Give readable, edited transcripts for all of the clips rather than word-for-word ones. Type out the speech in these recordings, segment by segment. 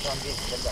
Zombie, ganda.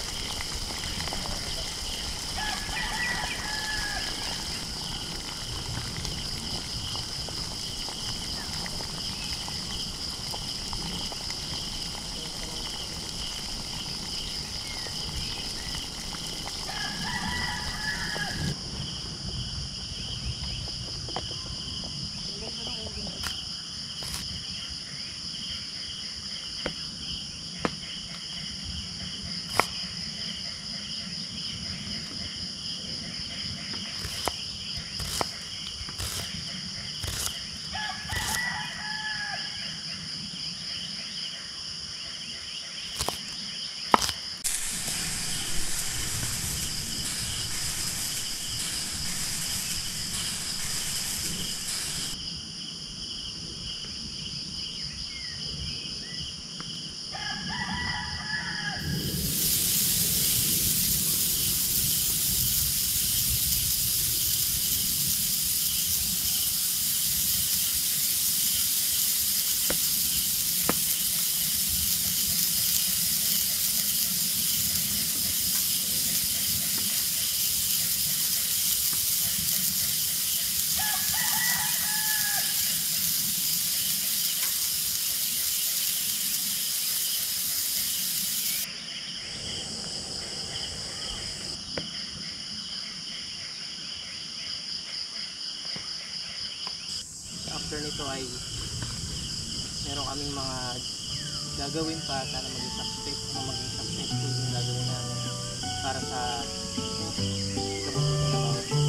After nito ay meron kaming mga gagawin pa, sana maging successful yung gagawin namin para sa kabubuti ng bawat isa.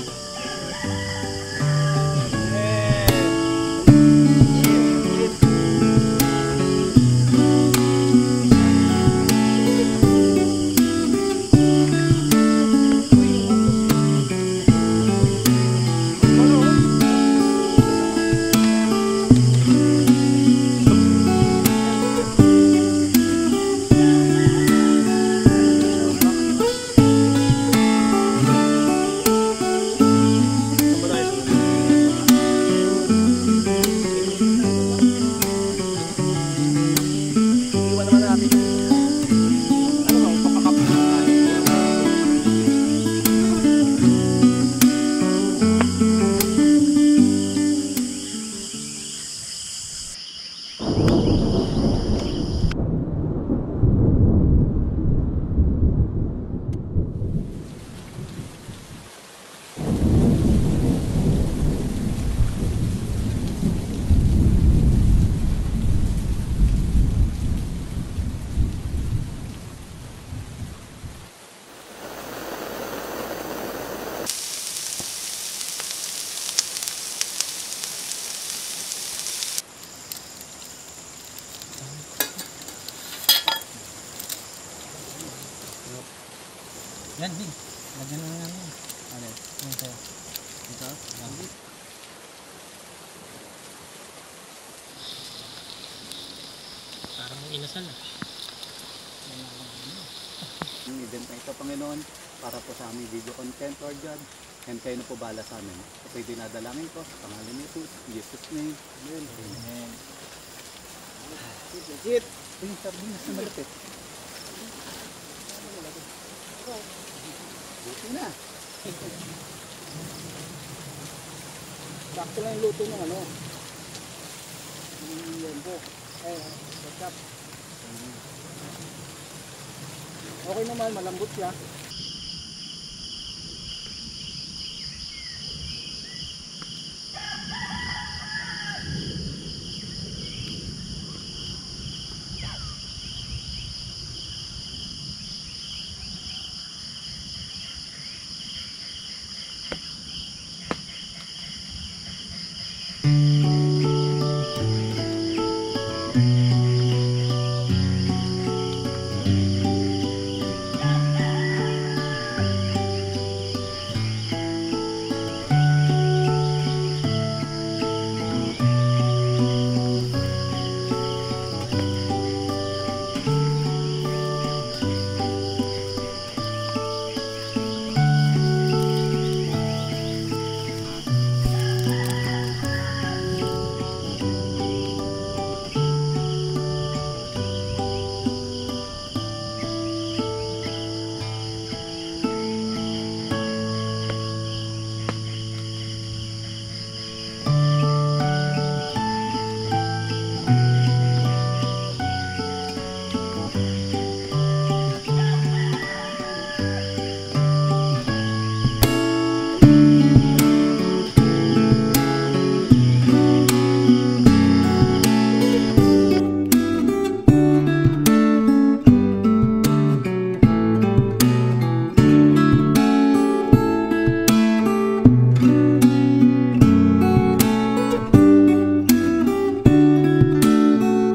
Yan, Bing. Lagyan na namin. Ano? Yan sa'yo. Ito? Yan. Parang inasal ah. Yung event na ito, Panginoon, para po sa aming video content, Lord God, and kayo na po bala sa amin. Ako'y dinadalangin ko sa pangalan ni Jesus, in Jesus' name. Amen. Amen. Legit. Yung sardinas na malapit. Buti na. Sakto lang yung luto ng ano. Yung lembo. Ketchup. Okay naman, malambot siya.